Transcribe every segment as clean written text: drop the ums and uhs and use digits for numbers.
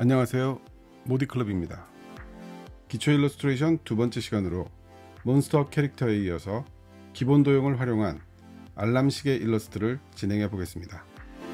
안녕하세요, 모디클럽입니다. 기초 일러스트레이션 두 번째 시간으로 몬스터 캐릭터에 이어서 기본 도형을 활용한 알람시계 일러스트를 진행해 보겠습니다.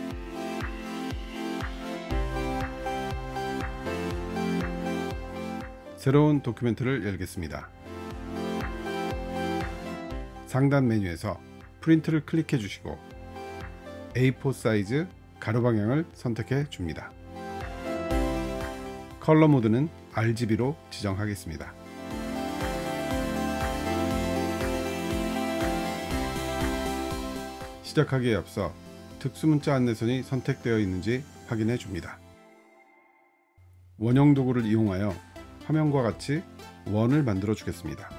새로운 도큐멘트를 열겠습니다. 상단 메뉴에서 프린트를 클릭해 주시고 A4 사이즈 가로 방향을 선택해 줍니다. 컬러 모드는 RGB로 지정하겠습니다. 시작하기에 앞서 특수문자 안내선이 선택되어 있는지 확인해 줍니다. 원형 도구를 이용하여 화면과 같이 원을 만들어 주겠습니다.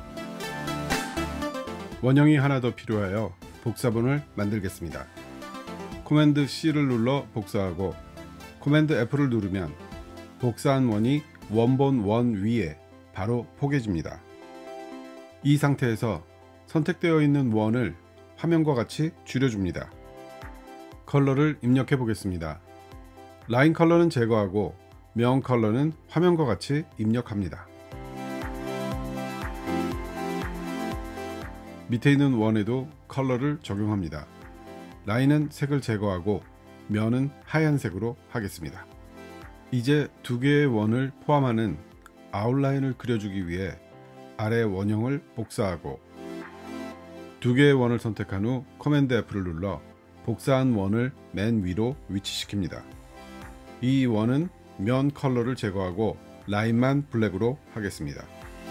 원형이 하나 더 필요하여 복사본을 만들겠습니다. 코맨드 C를 눌러 복사하고 코맨드 F를 누르면 복사한 원이 원본 원 위에 바로 포개집니다. 이 상태에서 선택되어 있는 원을 화면과 같이 줄여줍니다. 컬러를 입력해 보겠습니다. 라인 컬러는 제거하고 면 컬러는 화면과 같이 입력합니다. 밑에 있는 원에도 컬러를 적용합니다. 라인은 색을 제거하고 면은 하얀색으로 하겠습니다. 이제 두 개의 원을 포함하는 아웃라인을 그려주기 위해 아래 원형을 복사하고 두 개의 원을 선택한 후 커맨드 F를 눌러 복사한 원을 맨 위로 위치시킵니다. 이 원은 면 컬러를 제거하고 라인만 블랙으로 하겠습니다.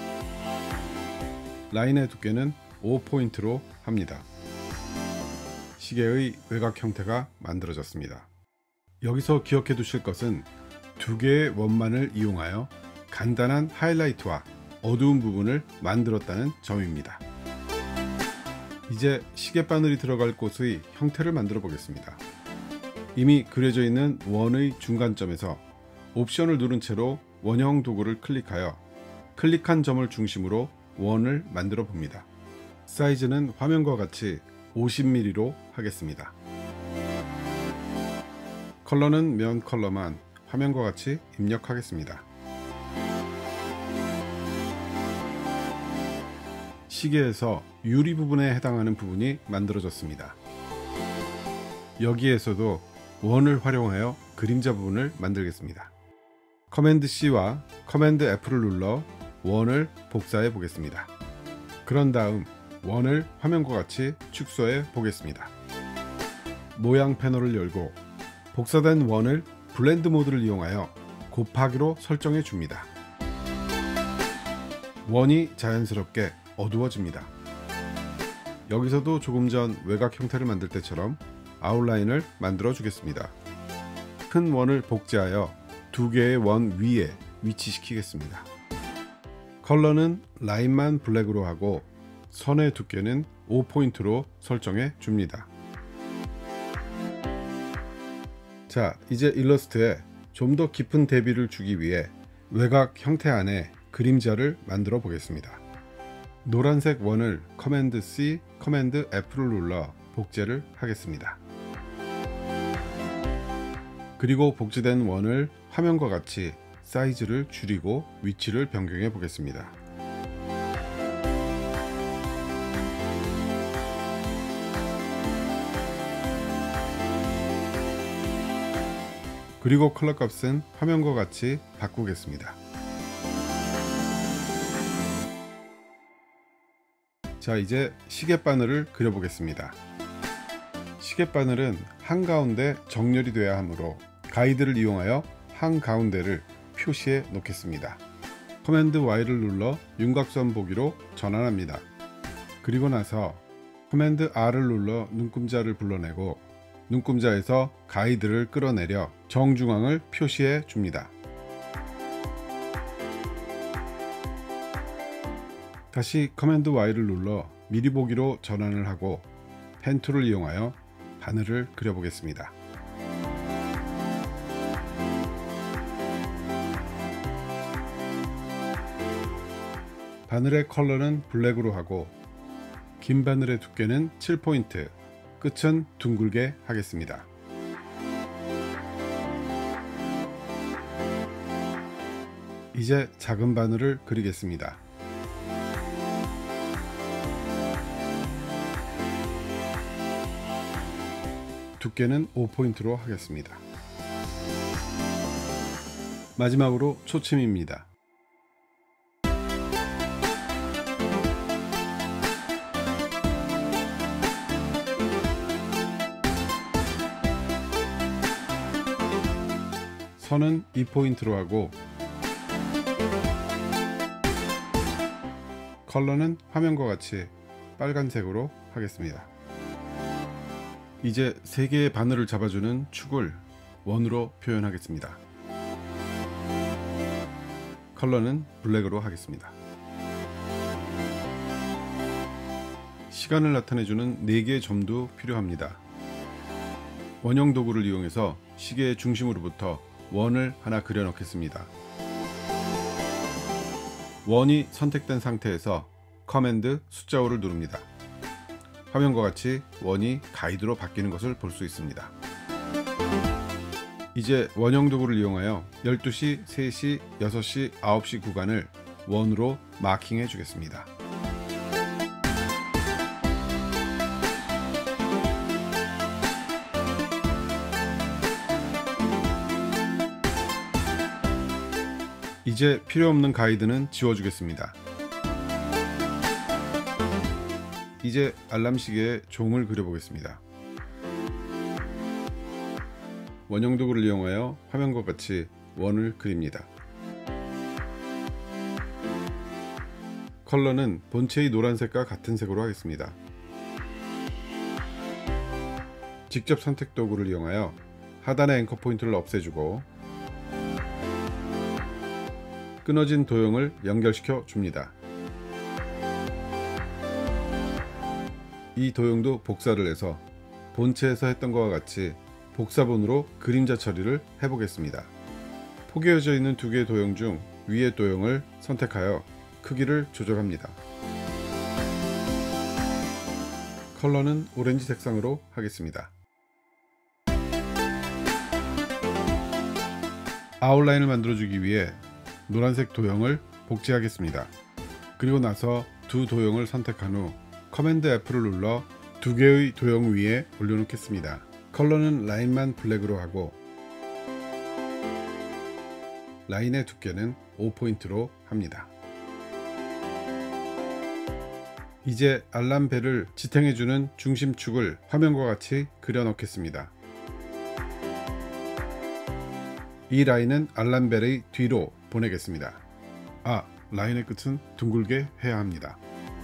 라인의 두께는 5포인트로 합니다. 시계의 외곽 형태가 만들어졌습니다. 여기서 기억해 두실 것은 두 개의 원만을 이용하여 간단한 하이라이트와 어두운 부분을 만들었다는 점입니다. 이제 시계바늘이 들어갈 곳의 형태를 만들어 보겠습니다. 이미 그려져 있는 원의 중간점에서 옵션을 누른 채로 원형 도구를 클릭하여 클릭한 점을 중심으로 원을 만들어 봅니다. 사이즈는 화면과 같이 50mm로 하겠습니다. 컬러는 면 컬러만 화면과 같이 입력하겠습니다. 시계에서 유리 부분에 해당하는 부분이 만들어졌습니다. 여기에서도 원을 활용하여 그림자 부분을 만들겠습니다. 커맨드 C와 커맨드 F를 눌러 원을 복사해 보겠습니다. 그런 다음 원을 화면과 같이 축소해 보겠습니다. 모양 패널을 열고 복사된 원을 블렌드 모드를 이용하여 곱하기로 설정해 줍니다. 원이 자연스럽게 어두워집니다. 여기서도 조금 전 외곽 형태를 만들 때처럼 아웃라인을 만들어 주겠습니다. 큰 원을 복제하여 두 개의 원 위에 위치시키겠습니다. 컬러는 라인만 블랙으로 하고 선의 두께는 5포인트로 설정해 줍니다. 자, 이제 일러스트에 좀 더 깊은 대비를 주기 위해 외곽 형태 안에 그림자를 만들어 보겠습니다. 노란색 원을 커맨드 C, 커맨드 F를 눌러 복제를 하겠습니다. 그리고 복제된 원을 화면과 같이 사이즈를 줄이고 위치를 변경해 보겠습니다. 그리고 컬러 값은 화면과 같이 바꾸겠습니다. 자, 이제 시계바늘을 그려보겠습니다. 시계바늘은 한가운데 정렬이 되어야 하므로 가이드를 이용하여 한가운데를 표시해 놓겠습니다. 커맨드 Y를 눌러 윤곽선 보기로 전환합니다. 그리고 나서 커맨드 R을 눌러 눈금자를 불러내고 눈금자에서 가이드를 끌어내려 정중앙을 표시해 줍니다. 다시 커맨드 Y를 눌러 미리 보기로 전환을 하고 펜 툴을 이용하여 바늘을 그려보겠습니다. 바늘의 컬러는 블랙으로 하고 긴 바늘의 두께는 7포인트, 끝은 둥글게 하겠습니다. 이제 작은 바늘을 그리겠습니다. 두께는 5포인트로 하겠습니다. 마지막으로 초침입니다. 선은 2포인트로 하고 컬러는 화면과 같이 빨간색으로 하겠습니다. 이제 3개의 바늘을 잡아주는 축을 원으로 표현하겠습니다. 컬러는 블랙으로 하겠습니다. 시간을 나타내주는 4개의 점도 필요합니다. 원형 도구를 이용해서 시계의 중심으로부터 원을 하나 그려 넣겠습니다. 원이 선택된 상태에서 커맨드 숫자 5를 누릅니다. 화면과 같이 원이 가이드로 바뀌는 것을 볼 수 있습니다. 이제 원형 도구를 이용하여 12시, 3시, 6시, 9시 구간을 원으로 마킹해 주겠습니다. 이제 필요없는 가이드는 지워주겠습니다. 이제 알람시계에 종을 그려보겠습니다. 원형 도구를 이용하여 화면과 같이 원을 그립니다. 컬러는 본체의 노란색과 같은 색으로 하겠습니다. 직접 선택 도구를 이용하여 하단의 앵커 포인트를 없애주고 끊어진 도형을 연결시켜 줍니다. 이 도형도 복사를 해서 본체에서 했던 것과 같이 복사본으로 그림자 처리를 해보겠습니다. 포개어져 있는 2개의 도형 중 위의 도형을 선택하여 크기를 조절합니다. 컬러는 오렌지 색상으로 하겠습니다. 아웃라인을 만들어주기 위해 노란색 도형을 복제하겠습니다. 그리고 나서 두 도형을 선택한 후 커맨드 F를 눌러 2개의 도형 위에 올려놓겠습니다. 컬러는 라인만 블랙으로 하고 라인의 두께는 5포인트로 합니다. 이제 알람벨을 지탱해주는 중심축을 화면과 같이 그려 넣겠습니다. 이 라인은 알람벨의 뒤로 보내겠습니다. 라인의 끝은 둥글게 해야 합니다.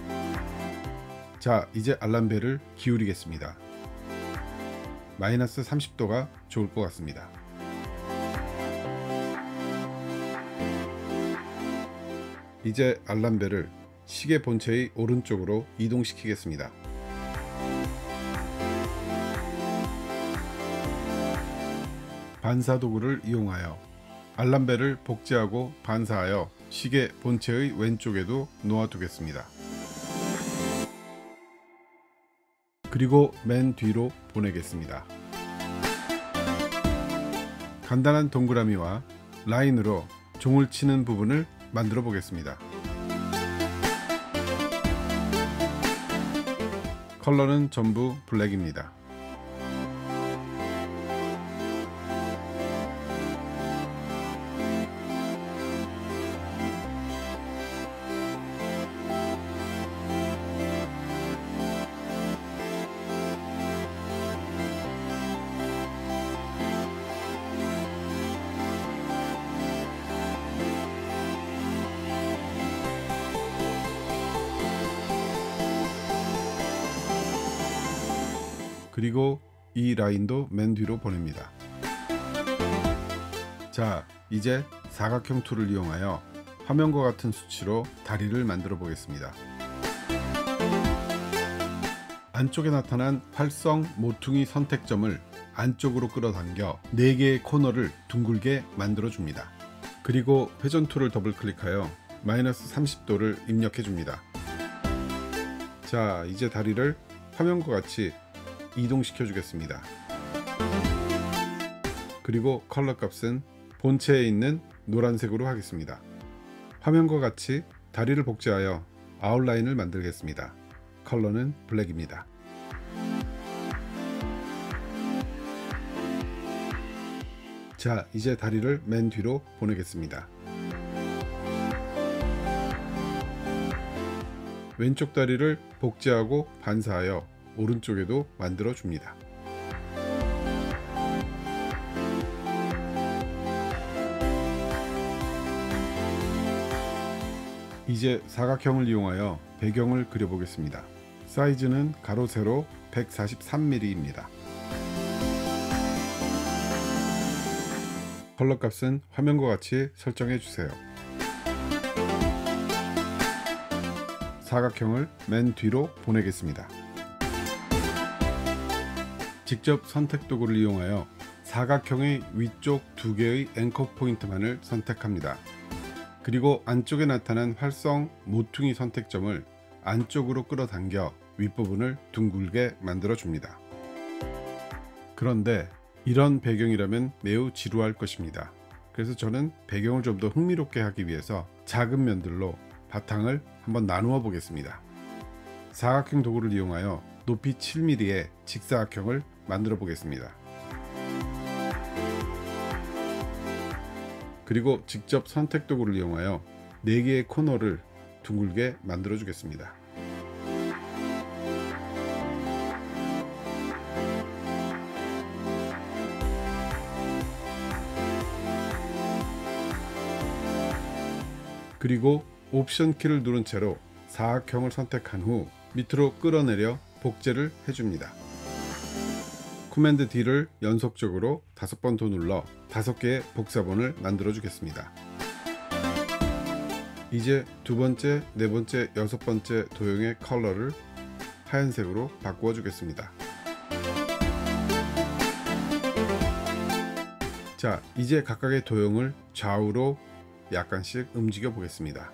자, 이제 알람벨을 기울이겠습니다. 마이너스 30도가 좋을 것 같습니다. 이제 알람벨을 시계 본체의 오른쪽으로 이동시키겠습니다. 반사 도구를 이용하여 알람벨을 복제하고 반사하여 시계 본체의 왼쪽에도 놓아두겠습니다. 그리고 맨 뒤로 보내겠습니다. 간단한 동그라미와 라인으로 종을 치는 부분을 만들어 보겠습니다. 컬러는 전부 블랙입니다. 그리고 이 라인도 맨 뒤로 보냅니다. 자, 이제 사각형 툴을 이용하여 화면과 같은 수치로 다리를 만들어 보겠습니다. 안쪽에 나타난 활성 모퉁이 선택점을 안쪽으로 끌어당겨 4개의 코너를 둥글게 만들어 줍니다. 그리고 회전 툴을 더블 클릭하여 마이너스 30도를 입력해 줍니다. 자, 이제 다리를 화면과 같이 이동시켜 주겠습니다. 그리고 컬러 값은 본체에 있는 노란색으로 하겠습니다. 화면과 같이 다리를 복제하여 아웃라인을 만들겠습니다. 컬러는 블랙입니다. 자, 이제 다리를 맨 뒤로 보내겠습니다. 왼쪽 다리를 복제하고 반사하여 오른쪽에도 만들어 줍니다. 이제 사각형을 이용하여 배경을 그려보겠습니다. 사이즈는 가로 세로 143mm입니다. 컬러 값은 화면과 같이 설정해 주세요. 사각형을 맨 뒤로 보내겠습니다. 직접 선택 도구를 이용하여 사각형의 위쪽 두 개의 앵커 포인트만을 선택합니다. 그리고 안쪽에 나타난 활성 모퉁이 선택점을 안쪽으로 끌어당겨 윗부분을 둥글게 만들어 줍니다. 그런데 이런 배경이라면 매우 지루할 것입니다. 그래서 저는 배경을 좀 더 흥미롭게 하기 위해서 작은 면들로 바탕을 한번 나누어 보겠습니다. 사각형 도구를 이용하여 높이 7mm의 직사각형을 만들어 보겠습니다. 그리고 직접 선택 도구를 이용하여 4개의 코너를 둥글게 만들어 주겠습니다. 그리고 옵션 키를 누른 채로 사각형을 선택한 후 밑으로 끌어내려 복제를 해줍니다. 코맨드 D를 연속적으로 5번 더 눌러 5개의 복사본을 만들어 주겠습니다. 이제 두 번째, 네 번째, 여섯 번째 도형의 컬러를 하얀색으로 바꾸어 주겠습니다. 자, 이제 각각의 도형을 좌우로 약간씩 움직여 보겠습니다.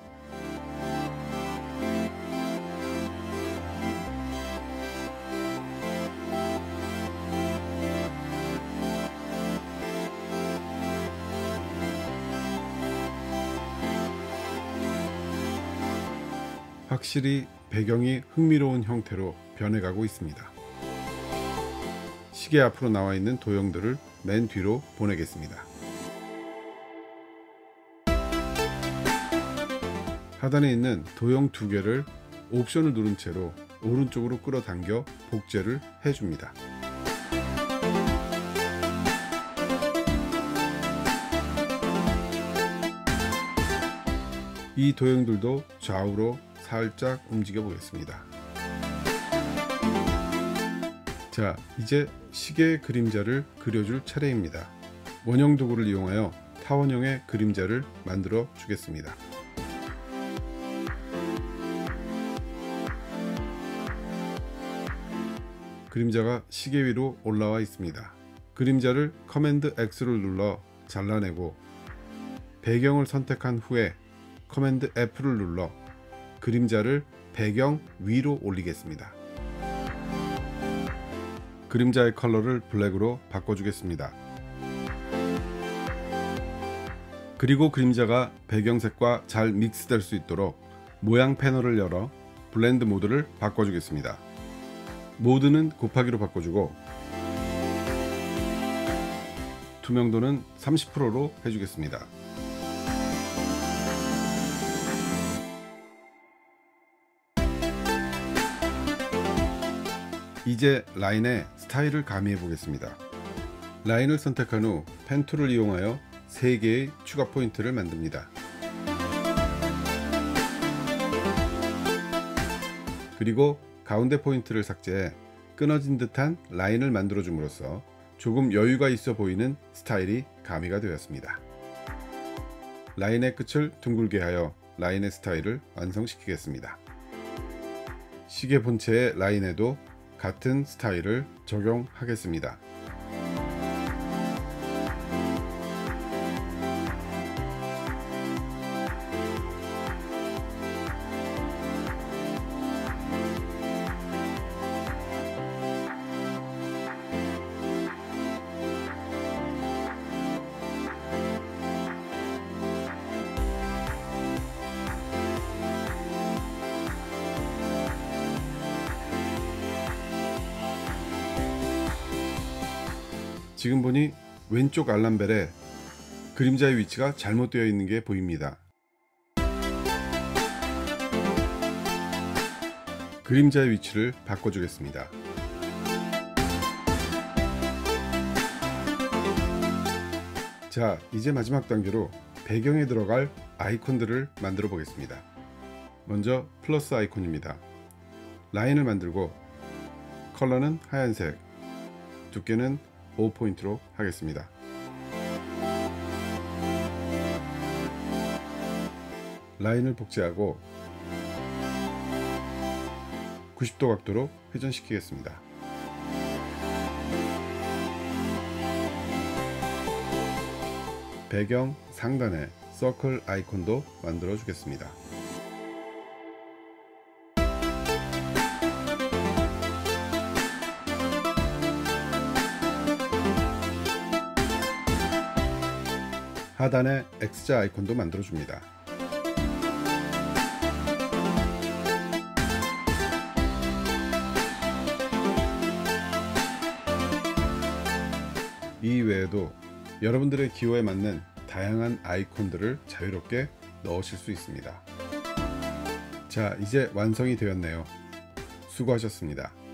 확실히 배경이 흥미로운 형태로 변해가고 있습니다. 시계 앞으로 나와 있는 도형들을 맨 뒤로 보내겠습니다. 하단에 있는 도형 2개를 옵션을 누른 채로 오른쪽으로 끌어당겨 복제를 해줍니다. 이 도형들도 좌우로 살짝 움직여 보겠습니다. 자, 이제 시계의 그림자를 그려줄 차례입니다. 원형 도구를 이용하여 타원형의 그림자를 만들어 주겠습니다. 그림자가 시계 위로 올라와 있습니다. 그림자를 커맨드 X를 눌러 잘라내고 배경을 선택한 후에 커맨드 F를 눌러 그림자를 배경 위로 올리겠습니다. 그림자의 컬러를 블랙으로 바꿔주겠습니다. 그리고 그림자가 배경색과 잘 믹스될 수 있도록 모양 패널을 열어 블렌드 모드를 바꿔주겠습니다. 모드는 곱하기로 바꿔주고 투명도는 30%로 해주겠습니다. 이제 라인에 스타일을 가미해 보겠습니다. 라인을 선택한 후 펜 툴을 이용하여 3개의 추가 포인트를 만듭니다. 그리고 가운데 포인트를 삭제해 끊어진 듯한 라인을 만들어 줌으로써 조금 여유가 있어 보이는 스타일이 가미가 되었습니다. 라인의 끝을 둥글게 하여 라인의 스타일을 완성시키겠습니다. 시계 본체의 라인에도 같은 스타일을 적용하겠습니다. 지금 보니 왼쪽 알람벨에 그림자의 위치가 잘못되어 있는 게 보입니다. 그림자의 위치를 바꿔주겠습니다. 자, 이제 마지막 단계로 배경에 들어갈 아이콘들을 만들어 보겠습니다. 먼저 플러스 아이콘입니다. 라인을 만들고 컬러는 하얀색, 두께는 5포인트로 하겠습니다. 라인을 복제하고 90도 각도로 회전시키겠습니다. 배경 상단에 서클 아이콘도 만들어 주겠습니다. 하단에 X자 아이콘도 만들어 줍니다. 이 외에도 여러분들의 기호에 맞는 다양한 아이콘들을 자유롭게 넣으실 수 있습니다. 자, 이제 완성이 되었네요. 수고하셨습니다.